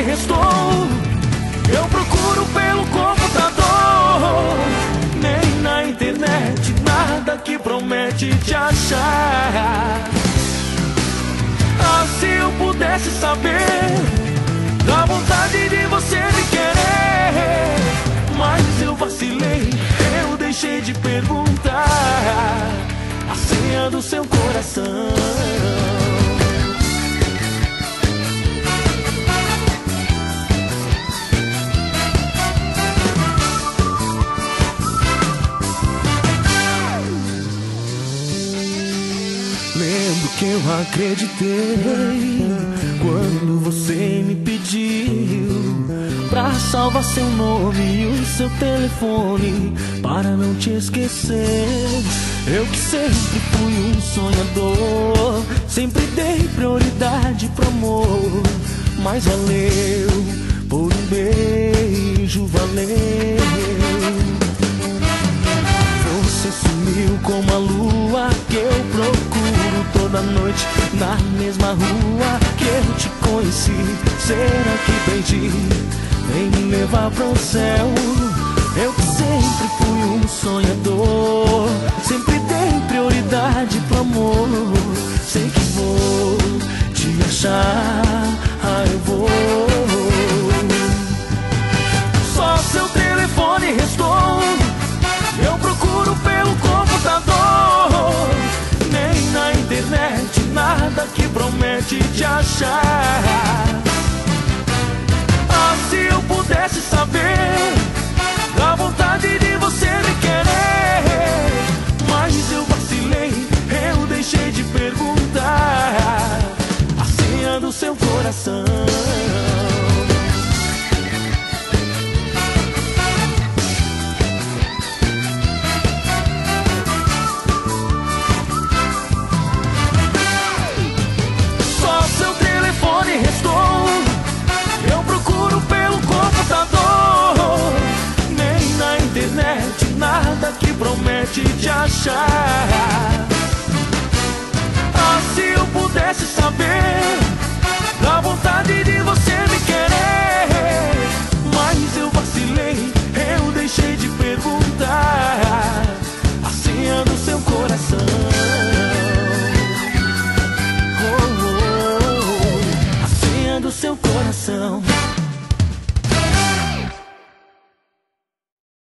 restou. Eu procuro pelo computador, nem na internet nada que promete te achar. Ah, se eu pudesse saber da vontade de você me querer, mas eu vacilei, eu deixei de perguntar a senha do seu coração. Lembro que eu acreditei quando você me pediu pra salvar seu nome e o seu telefone para não te esquecer. Eu que sempre fui um sonhador, sempre dei prioridade pro amor, mas valeu, por um beijo valeu. Você sumiu como a lua que eu procuro toda noite na mesma rua que eu te conheci. Será que perdi? Vem me levar pro céu. Eu que sempre fui um sonhador, sempre dei prioridade pro amor. Sei que vou te achar, ah, eu vou. Só seu telefone restou. Eu procuro pelo computador, nem na internet nada que promete te achar. Ah, se eu pudesse saber da vontade de você me querer, mas eu vacilei, eu deixei de perguntar a senha do seu coração. Restou. Eu procuro pelo computador, nem na internet nada que promete te achar. Ah, se eu pudesse saber da vontade de você